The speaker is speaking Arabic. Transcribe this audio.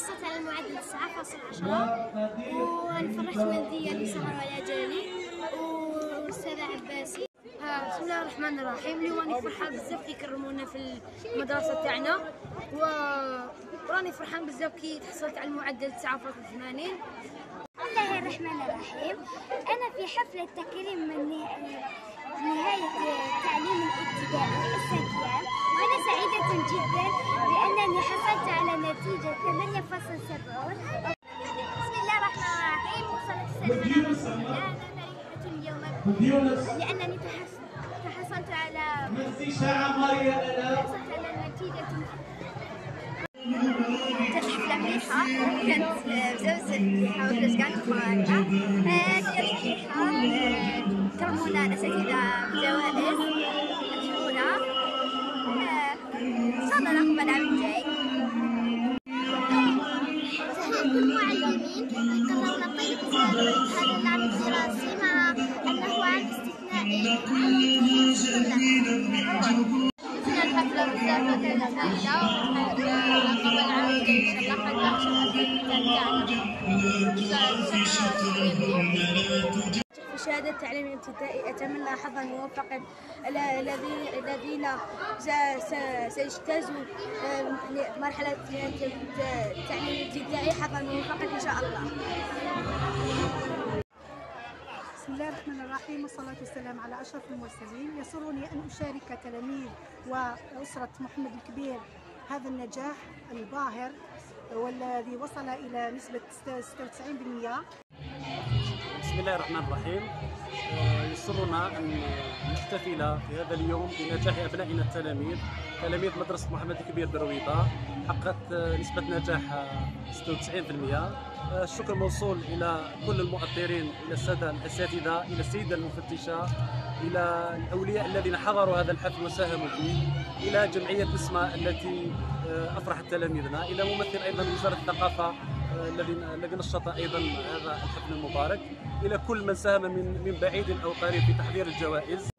حصلت على المعدل 9.10 وأنا فرحت والدي اللي سهروا على جالي والأستاذ عباسي. بسم الله الرحمن الرحيم. اليوم راني فرحان بزاف كي كرمونا في المدرسة تاعنا وراني فرحان بزاف كي تحصلت على المعدل 9.80. بسم الله الرحمن الرحيم. أنا في حفلة تكريم من نهاية التعليم الابتدائي الثانوي، وأنا سعيدة جدا لأنني حصلت على نتيجة 8.70. بسم الله الرحمن الرحيم. والصلاة والسلام على رسول الله. أنا فرحة اليوم لأنني تحصلت على نتيجة حفلة مليحة، كانت بزاف مليحة وكلش كانت فرحانة. كانت مليحة، كرمونا الأساتذة بجوائز مشهورة. إن شاء الله نقبل العام الجاي. تحية كل المعلمين كرمونا طيب هذا العام الدراسي مع أنه عام استثنائي. الحفلة بزاف كانت سعيدة ونقبل العام الجاي إن شاء الله. في شهادة التعليم الابتدائي أتمنى حظا موفقا الذين سيجتازوا مرحلة التعليم الابتدائي حظا موفقا إن شاء الله. بسم الله الرحمن الرحيم، والصلاة والسلام على أشرف المرسلين. يسرني أن أشارك تلاميذ وأسرة محمد الكبير هذا النجاح الباهر والذي وصل إلى نسبة 96%. بسم الله الرحمن الرحيم. يسرنا أن نحتفل في هذا اليوم بنجاح أبنائنا التلاميذ، تلاميذ مدرسة محمد الكبير برويضة، حققت نسبة نجاح 96%. الشكر موصول إلى كل المؤطرين، إلى السادة الأساتذة، إلى السيدة المفتشة، إلى الأولياء الذين حضروا هذا الحفل وساهموا فيه، إلى جمعية نسمة التي أفرحت تلاميذنا، إلى ممثل أيضا وزارة الثقافة الذي نشط أيضا هذا الحفل المبارك، إلى كل من ساهم من بعيد أو قريب في تحضير الجوائز.